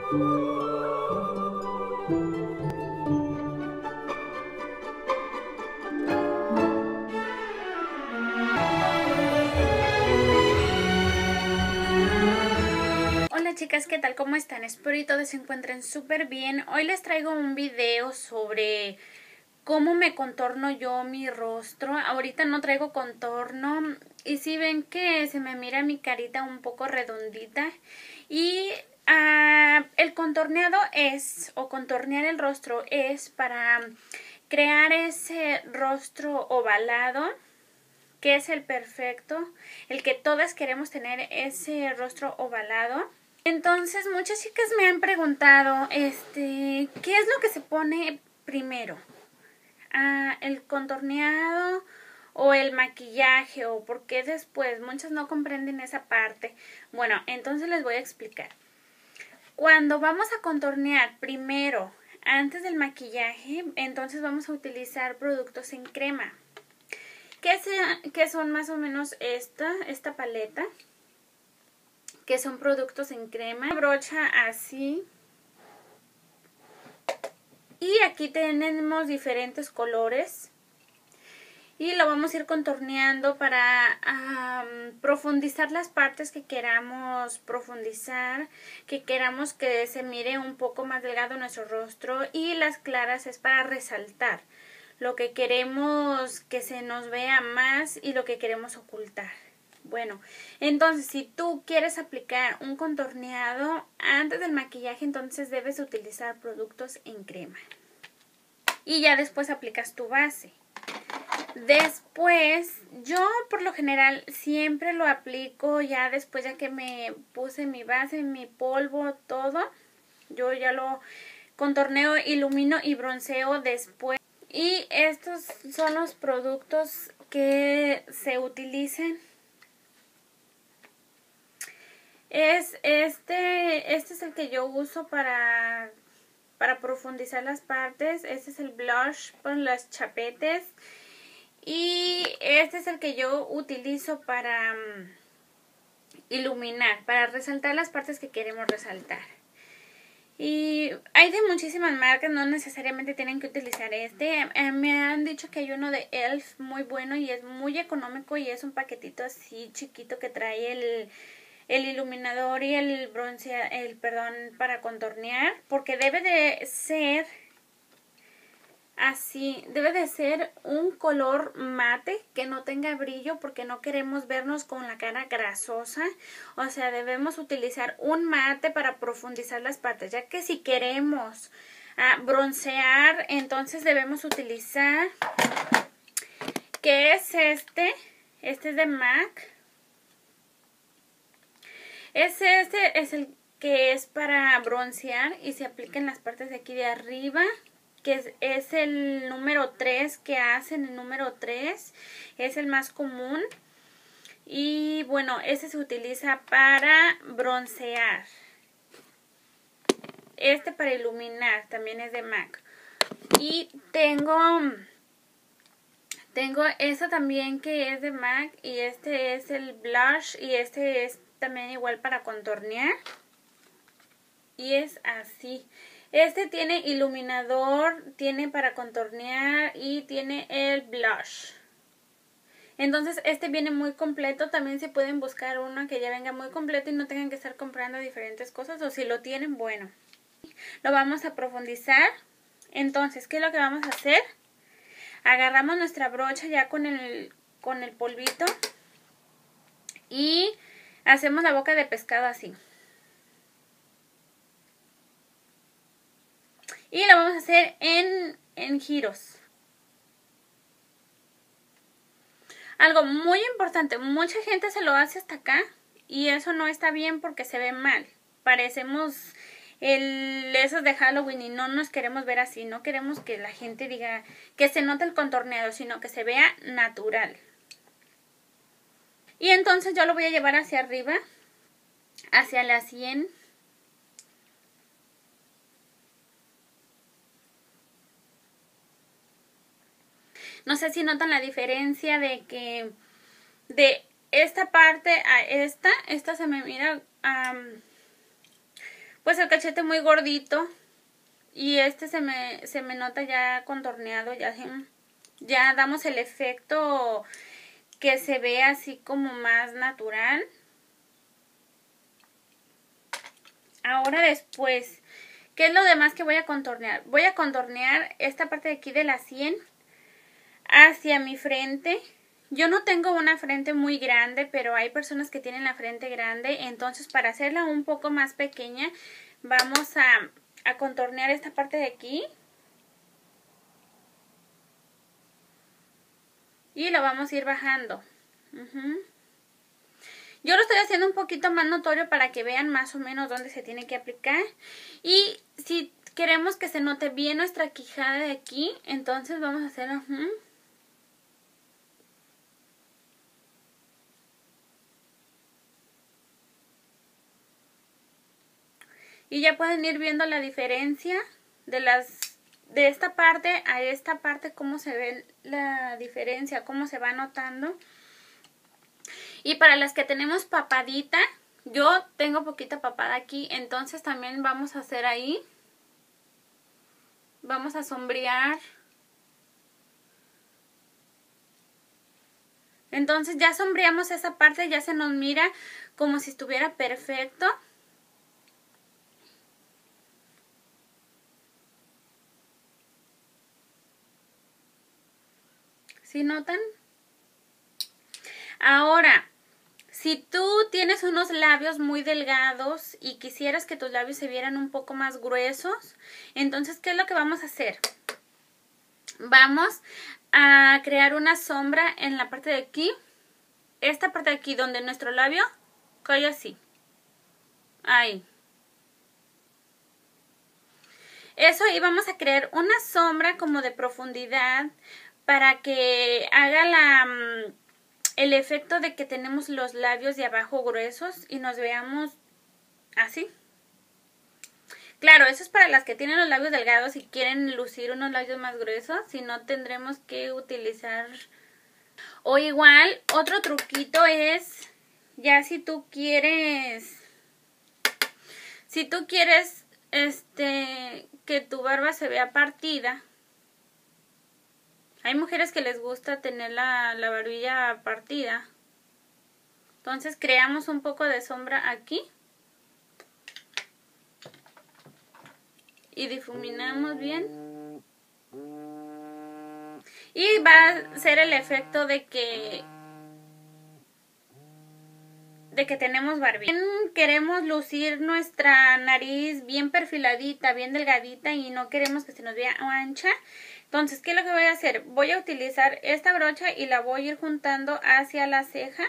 Hola chicas, ¿qué tal? ¿Cómo están? Espero y todos se encuentren súper bien. Hoy les traigo un video sobre cómo me contorno yo mi rostro. Ahorita no traigo contorno y si ven que se me mira mi carita un poco redondita. Y el contorneado contornear el rostro es para crear ese rostro ovalado, que es el perfecto, el que todas queremos tener, ese rostro ovalado. Entonces muchas chicas me han preguntado, ¿qué es lo que se pone primero? ¿El contorneado o el maquillaje? ¿O por qué después? Muchas no comprenden esa parte. Bueno, entonces les voy a explicar. Cuando vamos a contornear primero, antes del maquillaje, entonces vamos a utilizar productos en crema. Que son más o menos esta paleta, que son productos en crema, una brocha así, y aquí tenemos diferentes colores y lo vamos a ir contorneando para profundizar las partes que queramos profundizar, que queramos que se mire un poco más delgado nuestro rostro, y las claras es para resaltar lo que queremos que se nos vea más y lo que queremos ocultar. Bueno, entonces si tú quieres aplicar un contorneado antes del maquillaje, entonces debes utilizar productos en crema. Y ya después aplicas tu base. Después, yo por lo general siempre lo aplico ya después, ya que me puse mi base, mi polvo, todo. Yo ya lo contorneo, ilumino y bronceo después. Y estos son los productos que se utilizan. Este es el que yo uso para profundizar las partes. Este es el blush por los chapetes. Y este es el que yo utilizo para iluminar, para resaltar las partes que queremos resaltar. Y hay de muchísimas marcas, no necesariamente tienen que utilizar este. Me han dicho que hay uno de e.l.f. muy bueno y es muy económico, y es un paquetito así chiquito que trae el iluminador y el para contornear, porque debe de ser así, debe de ser un color mate que no tenga brillo, porque no queremos vernos con la cara grasosa. O sea, debemos utilizar un mate para profundizar las partes, ya que si queremos broncear, entonces debemos utilizar, que es este es de MAC. Este es el que es para broncear y se aplica en las partes de aquí de arriba, que es el número 3 que hacen. El número 3 es el más común. Y bueno, este se utiliza para broncear. Este para iluminar también es de MAC. Y tengo esta también que es de MAC, y este es el blush, y este es también igual para contornear. Y es así. Este tiene iluminador, tiene para contornear y tiene el blush. Entonces este viene muy completo. También se pueden buscar uno que ya venga muy completo y no tengan que estar comprando diferentes cosas, o si lo tienen, bueno. Lo vamos a profundizar. Entonces, ¿qué es lo que vamos a hacer? Agarramos nuestra brocha ya con el polvito y hacemos la boca de pescado así. Y lo vamos a hacer en giros. Algo muy importante, mucha gente se lo hace hasta acá y eso no está bien porque se ve mal. Parecemos esos de Halloween y no nos queremos ver así. No queremos que la gente diga que se note el contorneado, sino que se vea natural. Y entonces yo lo voy a llevar hacia arriba, hacia la sien. No sé si notan la diferencia de que de esta parte a esta se me mira pues el cachete muy gordito. Y este se me nota ya contorneado, ya damos el efecto que se ve así como más natural. Ahora después, ¿qué es lo demás que voy a contornear? Voy a contornear esta parte de aquí de la sien hacia mi frente. Yo no tengo una frente muy grande, pero hay personas que tienen la frente grande. Entonces, para hacerla un poco más pequeña, vamos a contornear esta parte de aquí. Y lo vamos a ir bajando. Yo lo estoy haciendo un poquito más notorio para que vean más o menos dónde se tiene que aplicar. Y si queremos que se note bien nuestra quijada de aquí, entonces vamos a hacerlo. Y ya pueden ir viendo la diferencia de esta parte a esta parte, cómo se ve la diferencia, cómo se va notando. Y para las que tenemos papadita, yo tengo poquita papada aquí, entonces también vamos a hacer ahí. Vamos a sombrear. Entonces ya sombreamos esa parte, ya se nos mira como si estuviera perfecto. ¿Sí notan? Ahora, si tú tienes unos labios muy delgados y quisieras que tus labios se vieran un poco más gruesos, entonces, ¿qué es lo que vamos a hacer? Vamos a crear una sombra en la parte de aquí. Esta parte de aquí donde nuestro labio cae así. Ahí. Eso, y vamos a crear una sombra como de profundidad para que haga el efecto de que tenemos los labios de abajo gruesos y nos veamos así. Claro, eso es para las que tienen los labios delgados y quieren lucir unos labios más gruesos, si no tendremos que utilizar. O igual, otro truquito es, ya si tú quieres que tu barba se vea partida. Hay mujeres que les gusta tener la barbilla partida. Entonces creamos un poco de sombra aquí. Y difuminamos bien. Y va a ser el efecto de que tenemos barbilla. Queremos lucir nuestra nariz bien perfiladita, bien delgadita y no queremos que se nos vea ancha. Entonces, ¿qué es lo que voy a hacer? Voy a utilizar esta brocha y la voy a ir juntando hacia la ceja.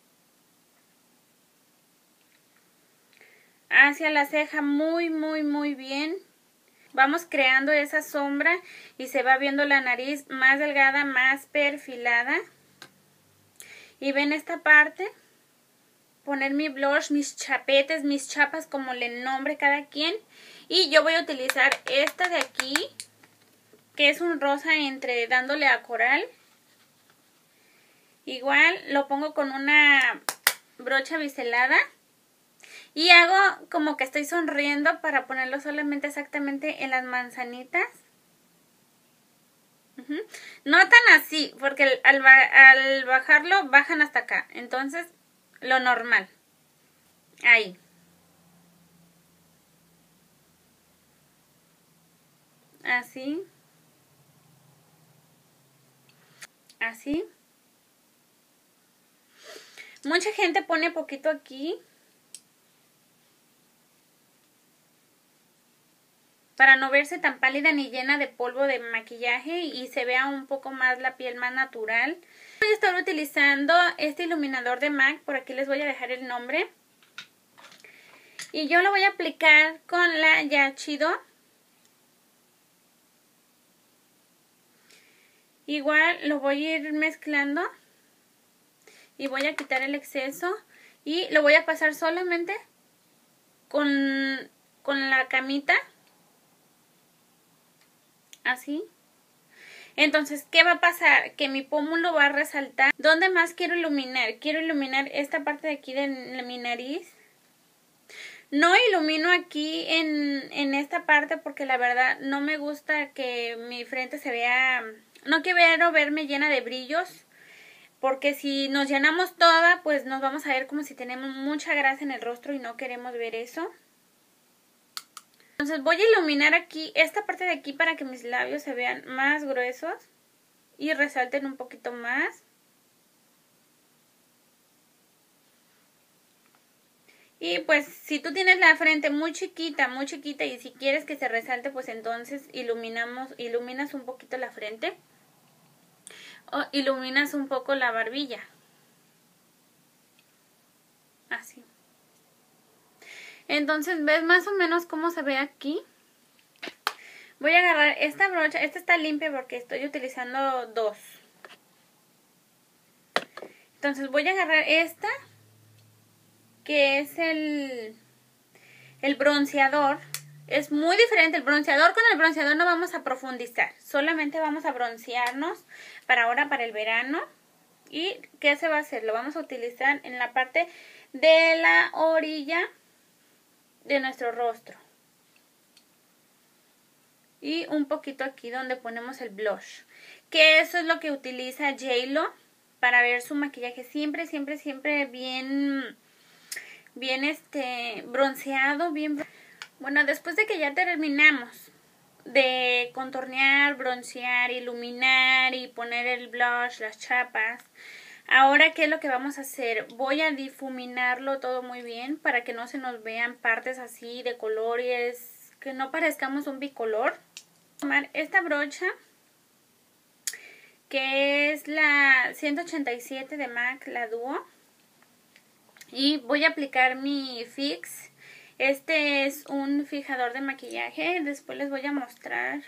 Hacia la ceja muy, muy, muy bien. Vamos creando esa sombra y se va viendo la nariz más delgada, más perfilada. Y ven esta parte. Poner mi blush, mis chapetes, mis chapas, como le nombre cada quien. Y yo voy a utilizar esta de aquí, que es un rosa dándole a coral. Igual lo pongo con una brocha biselada. Y hago como que estoy sonriendo para ponerlo solamente exactamente en las manzanitas. No tan así, porque al bajarlo bajan hasta acá. Entonces, lo normal. Ahí. Así. Así. Mucha gente pone poquito aquí. Para no verse tan pálida ni llena de polvo de maquillaje y se vea un poco más la piel más natural. Voy a estar utilizando este iluminador de MAC, por aquí les voy a dejar el nombre. Y yo lo voy a aplicar con la Yachido. Igual lo voy a ir mezclando y voy a quitar el exceso y lo voy a pasar solamente con la camita. Así. Entonces, ¿qué va a pasar? Que mi pómulo va a resaltar. ¿Dónde más quiero iluminar? Quiero iluminar esta parte de aquí de mi nariz. No ilumino aquí en esta parte porque la verdad no me gusta que mi frente se vea... No quiero verme llena de brillos, porque si nos llenamos toda, pues nos vamos a ver como si tenemos mucha grasa en el rostro y no queremos ver eso. Entonces voy a iluminar aquí, esta parte de aquí, para que mis labios se vean más gruesos y resalten un poquito más. Y pues si tú tienes la frente muy chiquita y si quieres que se resalte, pues entonces iluminas un poquito la frente o iluminas un poco la barbilla. Así. Entonces, ¿ves más o menos cómo se ve aquí? Voy a agarrar esta brocha, esta está limpia porque estoy utilizando dos. Entonces voy a agarrar esta, que es el bronceador. Es muy diferente el bronceador. Con el bronceador no vamos a profundizar, solamente vamos a broncearnos para ahora, para el verano. ¿Y qué se va a hacer? Lo vamos a utilizar en la parte de la orilla de nuestro rostro. Y un poquito aquí donde ponemos el blush. Que eso es lo que utiliza J.Lo para ver su maquillaje siempre bien bronceado, bien. Bueno, después de que ya terminamos de contornear, broncear, iluminar y poner el blush, las chapas, ahora ¿qué es lo que vamos a hacer? Voy a difuminarlo todo muy bien para que no se nos vean partes así de colores, que no parezcamos un bicolor. Voy a tomar esta brocha, que es la 187 de MAC, la Duo, y voy a aplicar mi fix. Este es un fijador de maquillaje. Después les voy a mostrar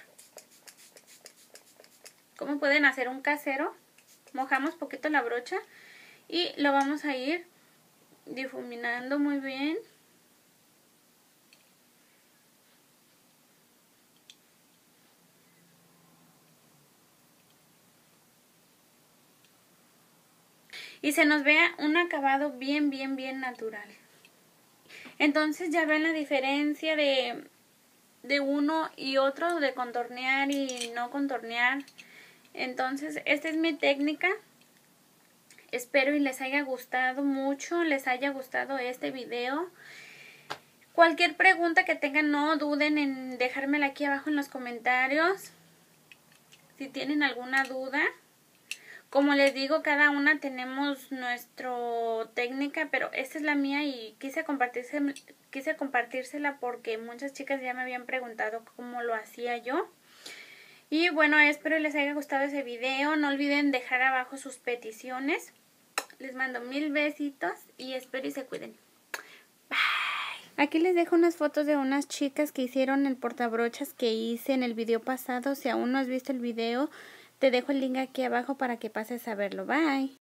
cómo pueden hacer un casero. Mojamos poquito la brocha y lo vamos a ir difuminando muy bien. Y se nos vea un acabado bien natural. Entonces ya ven la diferencia de uno y otro, de contornear y no contornear. Entonces esta es mi técnica. Espero y les haya gustado mucho, les haya gustado este video. Cualquier pregunta que tengan, no duden en dejármela aquí abajo en los comentarios. Si tienen alguna duda. Como les digo, cada una tenemos nuestra técnica, pero esta es la mía y quise compartírsela porque muchas chicas ya me habían preguntado cómo lo hacía yo. Y bueno, espero les haya gustado ese video. No olviden dejar abajo sus peticiones. Les mando 1000 besitos y espero y se cuiden. Bye. Aquí les dejo unas fotos de unas chicas que hicieron el portabrochas que hice en el video pasado. Si aún no has visto el video, te dejo el link aquí abajo para que pases a verlo. Bye.